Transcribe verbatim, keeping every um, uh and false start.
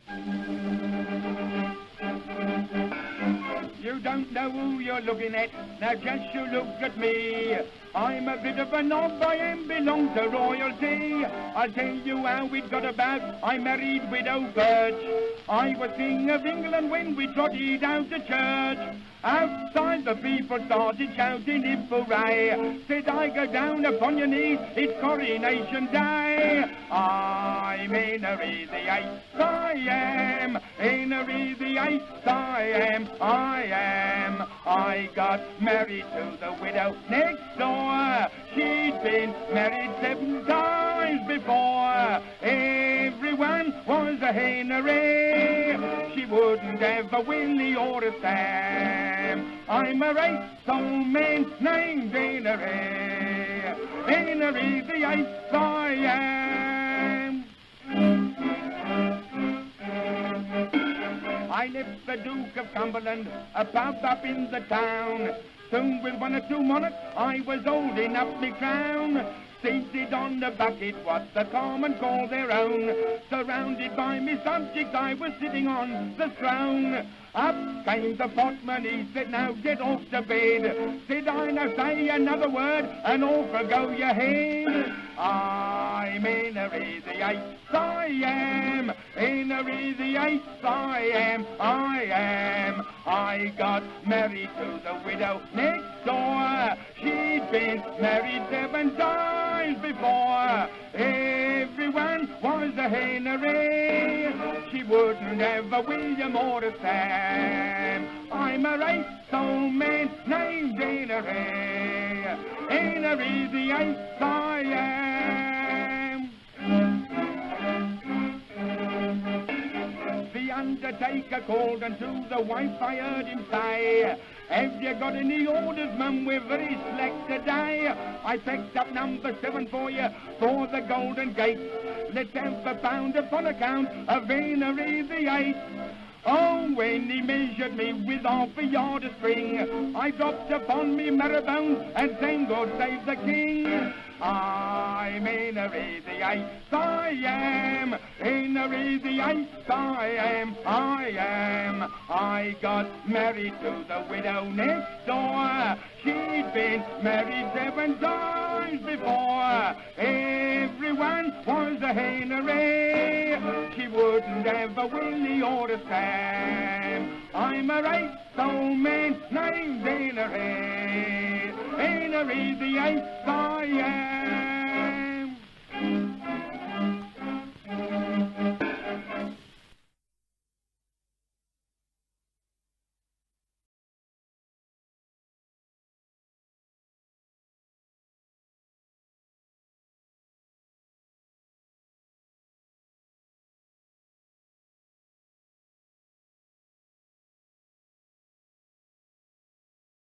You don't know who you're looking at, now just you look at me. I'm a bit of a knob, I am, belong to royalty. I'll tell you how it got about, I married Widow Birch. I was King of England when we trotted out to church. Outside the people started shouting in hooray. Said I go down upon your knees, it's coronation day. I'm Henry the Eighth, I am. Henry the Eighth, I am, I am. I got married to the widow next door. She'd been married seven times before. Everyone was a Henry. She wouldn't have a Willie or a Sam. I'm a race old man named Henry. Henry the Eighth I am. I left the Duke of Cumberland, a pub up in the town. Soon with one or two monarchs, I was holding up my crown. Seated on the bucket, what the common call their own. Surrounded by me subjects, I was sitting on the throne. Up came the potman, he said, now get off to bed. Said I, now say another word, and off will go your head. I'm Henry the Eighth, I am. Henry the Eighth, I am, I am. I got married to the widow next door. She'd been married seven times before. Everyone was a Henry. She wouldn't have a William or a Sam. I'm a race old man named Henry. Henry the Eighth I am. The undertaker called unto the wife, I heard him say, have you got any orders, mum? We're very slack today. I packed up number seven for you for the Golden Gate. Let's have a pound upon account of Henry the Eighth. Oh, when he measured me with half a yard of string, I dropped upon me marrowbone and sang God save the King. I'm Henry the Eighth, I am. Henry the Eighth, I am, I am. I got married to the widow next door. She'd been married seven times before. Everyone was a Henry. She wouldn't have a Willie or a Sam. I'm a race old man named Henry. Henry the Eighth I am.